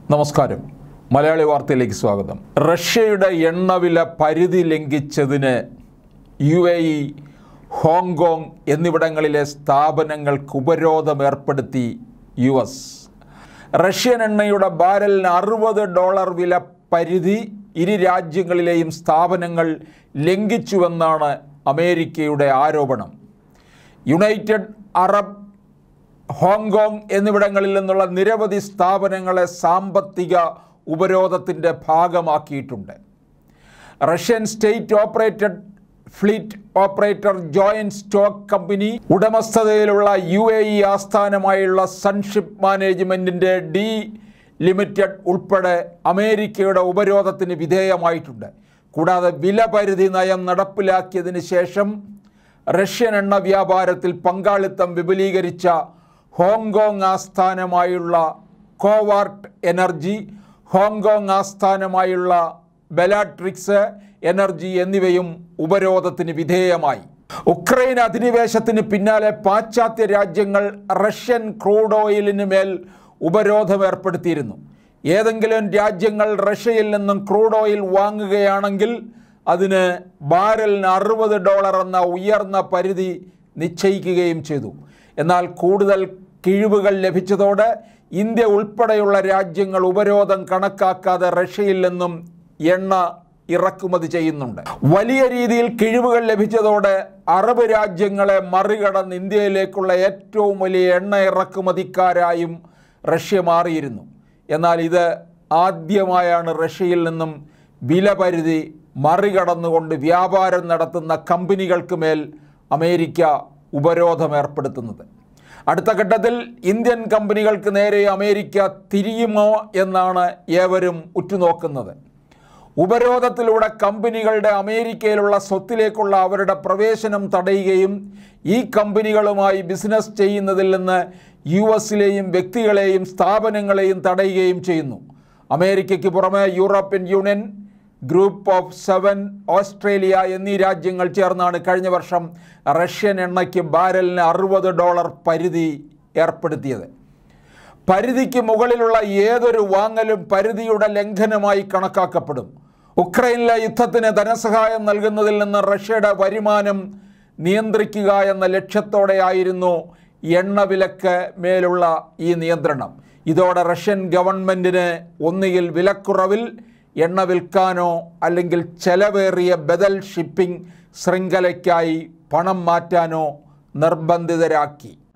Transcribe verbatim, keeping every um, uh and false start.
നമസ്കാരം. മലയാളി വാർത്തയിലേക്ക് സ്വാഗതം. റഷ്യയുടെ എണ്ണവില പരിധി ലംഘിച്ചതിന് യു എ ഇ, ഹോങ്കോങ് എന്നിവിടങ്ങളിലെ സ്ഥാപനങ്ങൾക്ക് ഉപരോധം ഏർപ്പെടുത്തി യു എസ്. റഷ്യൻ എണ്ണയുടെ ബാരലിന് അറുപത് ഡോളർ വില പരിധി ഇരു രാജ്യങ്ങളിലെയും സ്ഥാപനങ്ങൾ ലംഘിച്ചുവെന്നാണ് അമേരിക്കയുടെ ആരോപണം. യുണൈറ്റഡ് അറബ്, ഹോങ്കോങ് എന്നിവിടങ്ങളിൽ നിന്നുള്ള നിരവധി സ്ഥാപനങ്ങളെ സാമ്പത്തിക ഉപരോധത്തിൻ്റെ ഭാഗമാക്കിയിട്ടുണ്ട്. Russian state operated fleet operator joint stock company ഉടമസ്ഥതയിലുള്ള യു എ ഇ ആസ്ഥാനമായുള്ള സൺഷിപ്പ് മാനേജ്മെൻറ്റിൻ്റെ ഡി ലിമിറ്റഡ് ഉൾപ്പെടെ അമേരിക്കയുടെ ഉപരോധത്തിന് വിധേയമായിട്ടുണ്ട്. കൂടാതെ വില പരിധി നയം നടപ്പിലാക്കിയതിന് ശേഷം റഷ്യൻ എണ്ണ വ്യാപാരത്തിൽ പങ്കാളിത്തം വിപുലീകരിച്ച ഹോങ്കോങ് ആസ്ഥാനമായുള്ള കോവാർട്ട് എനർജി, ഹോങ്കോങ് ആസ്ഥാനമായുള്ള ബെലാട്രിക്സ് എനർജി എന്നിവയും ഉപരോധത്തിന് വിധേയമായി. ഉക്രൈൻ അധിനിവേശത്തിന് പിന്നാലെ പാശ്ചാത്യ രാജ്യങ്ങൾ റഷ്യൻ ക്രൂഡ് ഓയിലിന് മേൽ ഉപരോധം ഏർപ്പെടുത്തിയിരുന്നു. ഏതെങ്കിലും രാജ്യങ്ങൾ റഷ്യയിൽ നിന്നും ക്രൂഡ് ഓയിൽ വാങ്ങുകയാണെങ്കിൽ അതിന് ബാരലിന് അറുപത് ഡോളർ എന്ന ഉയർന്ന പരിധി നിശ്ചയിക്കുകയും ചെയ്തു. എന്നാൽ കൂടുതൽ കിഴിവുകൾ ലഭിച്ചതോടെ ഇന്ത്യ ഉൾപ്പെടെയുള്ള രാജ്യങ്ങൾ ഉപരോധം കണക്കാക്കാതെ റഷ്യയിൽ നിന്നും എണ്ണ ഇറക്കുമതി ചെയ്യുന്നുണ്ട്. വലിയ രീതിയിൽ കിഴിവുകൾ ലഭിച്ചതോടെ അറബ് രാജ്യങ്ങളെ മറികടന്ന് ഇന്ത്യയിലേക്കുള്ള ഏറ്റവും വലിയ എണ്ണ ഇറക്കുമതിക്കാരായും റഷ്യ മാറിയിരുന്നു. എന്നാൽ ഇത് ആദ്യമായാണ് റഷ്യയിൽ നിന്നും വില പരിധി മറികടന്നുകൊണ്ട് വ്യാപാരം നടത്തുന്ന കമ്പനികൾക്ക് മേൽ അമേരിക്ക ഉപരോധം ഏർപ്പെടുത്തുന്നത്. അടുത്ത ഘട്ടത്തിൽ ഇന്ത്യൻ കമ്പനികൾക്ക് നേരെ അമേരിക്ക തിരിയുമോ എന്നാണ് ഏവരും ഉറ്റുനോക്കുന്നത്. ഉപരോധത്തിലൂടെ കമ്പനികളുടെ അമേരിക്കയിലുള്ള സ്വത്തിലേക്കുള്ള അവരുടെ പ്രവേശനം തടയുകയും ഈ കമ്പനികളുമായി ബിസിനസ് ചെയ്യുന്നതിൽ നിന്ന് യു എസിലെയും വ്യക്തികളെയും സ്ഥാപനങ്ങളെയും തടയുകയും ചെയ്യുന്നു. അമേരിക്കയ്ക്ക് പുറമെ European Union, group of seven, Australia എന്നീ രാജ്യങ്ങൾ ചേർന്നാണ് കഴിഞ്ഞ വർഷം റഷ്യൻ എണ്ണയ്ക്ക് ബാരലിന് അറുപത് ഡോളർ പരിധി ഏർപ്പെടുത്തിയത്. പരിധിക്ക് മുകളിലുള്ള ഏതൊരു വാങ്ങലും പരിധിയുടെ ലംഘനമായി കണക്കാക്കപ്പെടും. ഉക്രൈനിലെ യുദ്ധത്തിന് ധനസഹായം നൽകുന്നതിൽ നിന്ന് റഷ്യയുടെ വരുമാനം നിയന്ത്രിക്കുക എന്ന ലക്ഷ്യത്തോടെയായിരുന്നു എണ്ണവിലക്ക് മേലുള്ള ഈ നിയന്ത്രണം. ഇതോടെ റഷ്യൻ ഗവൺമെൻറ്റിന് ഒന്നുകിൽ വിലക്കുറവിൽ എണ്ണ വിൽക്കാനോ അല്ലെങ്കിൽ ചെലവേറിയ ബദൽ ഷിപ്പിംഗ് ശൃംഖലയ്ക്കായി പണം മാറ്റാനോ നിർബന്ധിതരാക്കി.